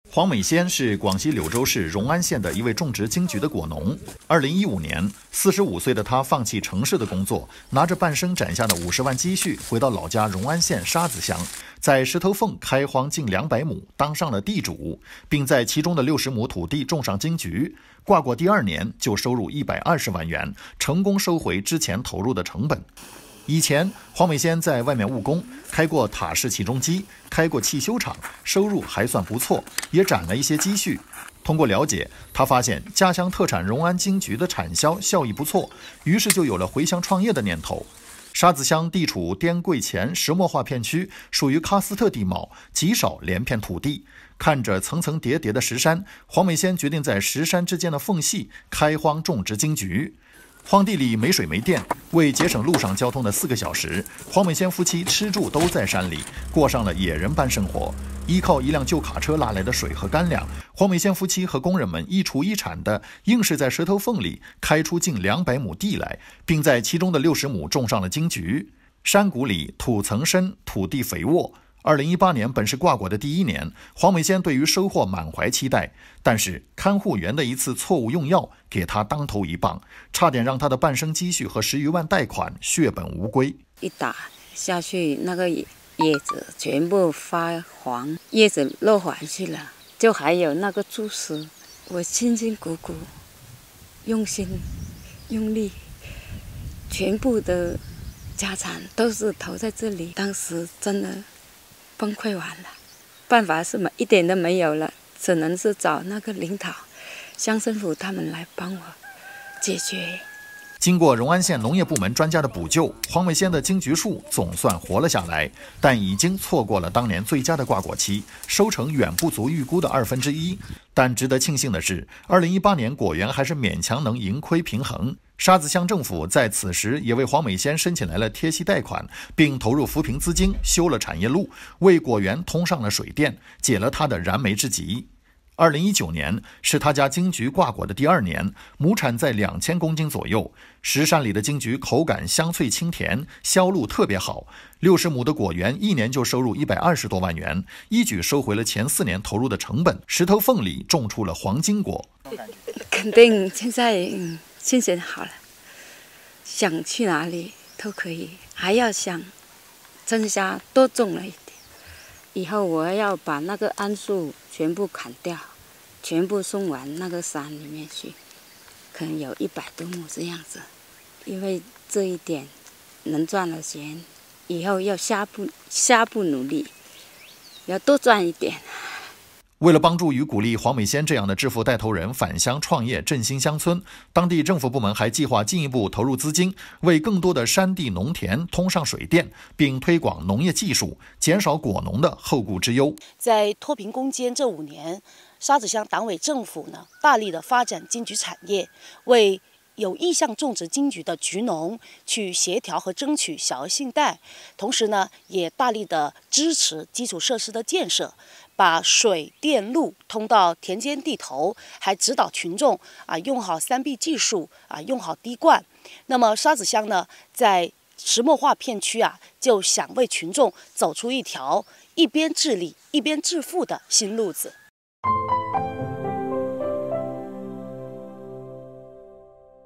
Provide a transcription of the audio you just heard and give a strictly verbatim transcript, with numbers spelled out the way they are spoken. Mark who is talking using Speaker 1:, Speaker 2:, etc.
Speaker 1: 黄美仙是广西柳州市荣安县的一位种植金桔的果农。二零一五年，四十五岁的他放弃城市的工作，拿着半生攒下的五十万积蓄，回到老家荣安县沙子乡，在石头缝开荒近两百亩，当上了地主，并在其中的六十亩土地种上金桔。挂果第二年就收入一百二十万元，成功收回之前投入的成本。以前，黄美仙在外面务工，开过塔式起重机，开过汽修厂，收入还算不错，也攒了一些积蓄。通过了解，他发现家乡特产荣安金桔的产销效益不错，于是就有了回乡创业的念头。沙子乡地处滇桂黔石墨化片区，属于喀斯特地貌，极少连片土地。看着层层叠叠的石山，黄美仙决定在石山之间的缝隙开荒种植金桔。荒地里没水没电，为节省路上交通的四个小时，黄美仙夫妻吃住都在山里，过上了野人般生活。依靠一辆旧卡车拉来的水和干粮，黄美仙夫妻和工人们一锄一铲的，硬是在石头缝里开出近两百亩地来，并在其中的六十亩种上了金桔。山谷里土层深，土地肥沃。二零一八年本是挂果的第一年，黄美仙对于收获满怀期待，但是看护员的一次错误用药给她当头一棒，差点让她的半生积蓄和十余万贷款血本无归。
Speaker 2: 一打下去，那个叶子全部发黄，叶子落黄去了，就还有那个蛀丝。我辛辛苦苦，用心用力，全部的家产都是投在这里，当时真的崩溃完了，办法是没一点都没有了，只能是找那个领导、乡政府他们来帮我解决。
Speaker 1: 经过荣安县农业部门专家的补救，黄美仙的金桔树总算活了下来，但已经错过了当年最佳的挂果期，收成远不足预估的二分之一。但值得庆幸的是，二零一八年果园还是勉强能盈亏平衡。沙子乡政府在此时也为黄美仙申请来了贴息贷款，并投入扶贫资金修了产业路，为果园通上了水电，解了他的燃眉之急。二零一九年是他家金桔挂果的第二年，亩产在两千公斤左右。石山里的金桔口感香脆清甜，销路特别好。六十亩的果园一年就收入一百二十多万元，一举收回了前四年投入的成本。石头缝里种出了黄金果，
Speaker 2: 肯定现在嗯心情好了，想去哪里都可以，还要想增加多种了一点。以后我要把那个桉树全部砍掉，全部送往那个山里面去，可能有一百多亩这样子。因为这一点能赚了钱，以后要下步下步努力，要多赚一点。
Speaker 1: 为了帮助与鼓励黄美仙这样的致富带头人返乡创业，振兴乡村，当地政府部门还计划进一步投入资金，为更多的山地农田通上水电，并推广农业技术，减少果农的后顾之忧。
Speaker 3: 在脱贫攻坚这五年，沙子乡党委政府呢大力的发展金桔产业，为有意向种植金桔的橘农去协调和争取小额信贷，同时呢，也大力的支持基础设施的建设，把水电路通到田间地头，还指导群众啊用好三 B 技术啊，用好滴灌。那么沙子乡呢，在石墨化片区啊，就想为群众走出一条一边治理一边致富的新路子。